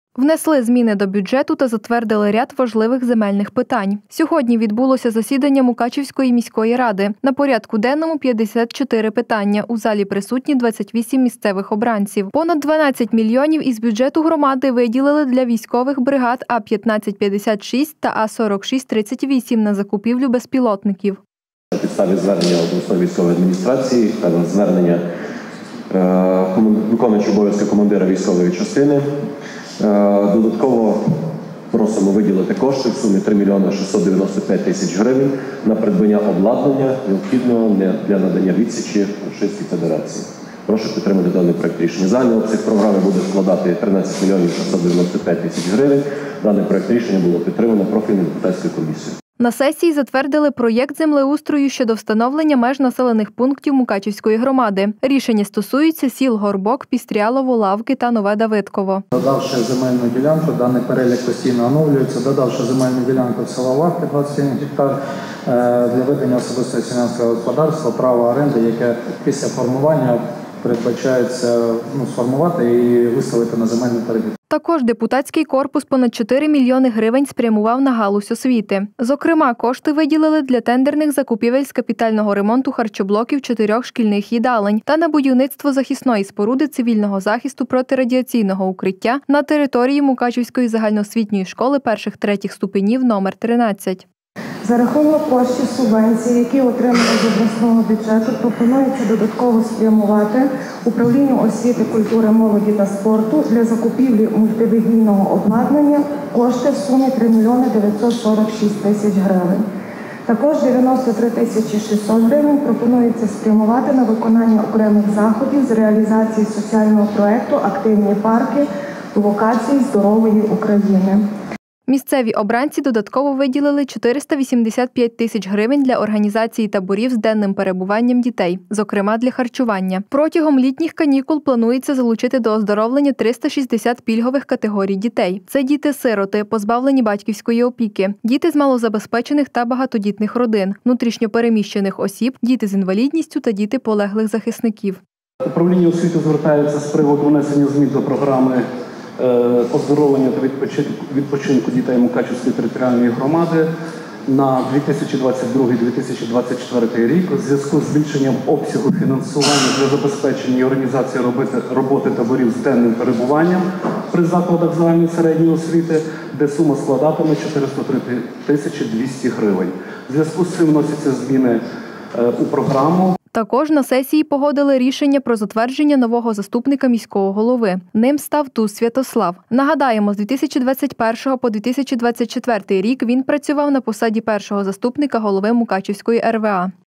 Внесли зміни до бюджету та затвердили ряд важливих земельних питань. Сьогодні відбулося засідання Мукачівської міської ради. На порядку денному 54 питання. У залі присутні 28 місцевих обранців. Понад 12 мільйонів із бюджету громади виділили для військових бригад А-1556 та А-4638 на закупівлю безпілотників. На підставі звернення обласної військової адміністрації та на звернення виконуючого обов'язки командира військової частини додатково просимо виділити кошти в сумі 3 мільйони 695 тисяч гривень на придбання обладнання, необхідного для надання відсічі Російській Федерації. Прошу підтримати даний проект рішення. Загальний обсяг програми буде складати 13 мільйонів 695 тисяч гривень. Даний проект рішення було підтримано профільною депутатською комісією. На сесії затвердили проєкт землеустрою щодо встановлення меж населених пунктів Мукачівської громади. Рішення стосуються сіл Горбок, Пістрялово, Лавки та Нове Давидково. Додавши земельну ділянку, даний перелік постійно оновлюється, додавши земельну ділянку в села Лавки 27 гектар для ведення особистого селянського господарства, право оренди, яке після формування передбачається сформувати і виставити на земельний торги. Також депутатський корпус понад 4 мільйони гривень спрямував на галузь освіти. Зокрема, кошти виділили для тендерних закупівель з капітального ремонту харчоблоків 4 шкільних їдалень та на будівництво захисної споруди цивільного захисту протирадіаційного укриття на території Мукачівської загальноосвітньої школи перших-третіх ступенів номер 13. За рахунок коштів субвенцій, які отримали з обласного бюджету, пропонується додатково спрямувати управлінню освіти, культури, молоді та спорту для закупівлі мультимедійного обладнання кошти в сумі 3 мільйони 946 тисяч гривень. Також 93 тисячі 600 гривень пропонується спрямувати на виконання окремих заходів з реалізації соціального проєкту «Активні парки» в локації здорової України. Місцеві обранці додатково виділили 485 тисяч гривень для організації таборів з денним перебуванням дітей, зокрема для харчування. Протягом літніх канікул планується залучити до оздоровлення 360 пільгових категорій дітей. Це діти-сироти, позбавлені батьківської опіки, діти з малозабезпечених та багатодітних родин, внутрішньо переміщених осіб, діти з інвалідністю та діти полеглих захисників. Управління освіти звертається з приводу внесення змін до програми оздоровлення та відпочинку дітей Мукачівської територіальної громади на 2022-2024 рік у зв'язку з збільшенням обсягу фінансування для забезпечення і організації роботи таборів з денним перебуванням при закладах загальної середньої освіти, де сума складатиме 403 тисячі 200 гривень. У зв'язку з цим вносяться зміни у програму. Також на сесії погодили рішення про затвердження нового заступника міського голови. Ним став Туз Святослав. Нагадаємо, з 2021 по 2024 рік він працював на посаді першого заступника голови Мукачівської РВА.